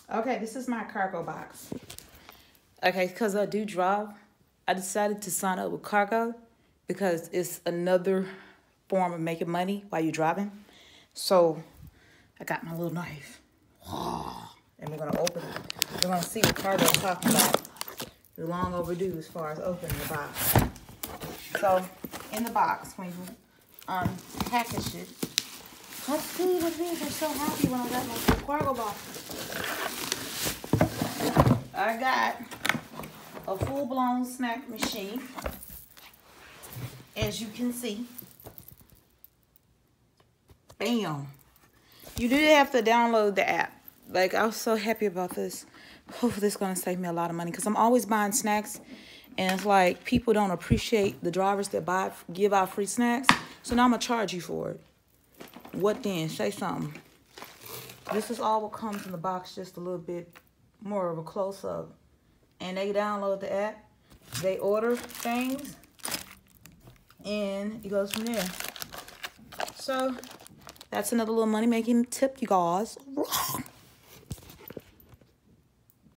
Okay, this is my cargo box. Okay, because I do drive, I decided to sign up with cargo because it's another form of making money while you're driving. So I got my little knife. And we're going to open it. We're going to see what cargo is talking about. We're long overdue as far as opening the box. So in the box, when you unpackage it, let's see what it is. I'm so happy when I got my cargo box. I got a full-blown snack machine, as you can see. Bam. You do have to download the app. Like, I was so happy about this. Hopefully this is going to save me a lot of money because I'm always buying snacks, and it's like people don't appreciate the drivers that give out free snacks. So now I'm going to charge you for it. What then? Say something. This is all what comes in the box, just a little bit more of a close-up. And they download the app. They order things. And it goes from there. So that's another little money-making tip, you guys.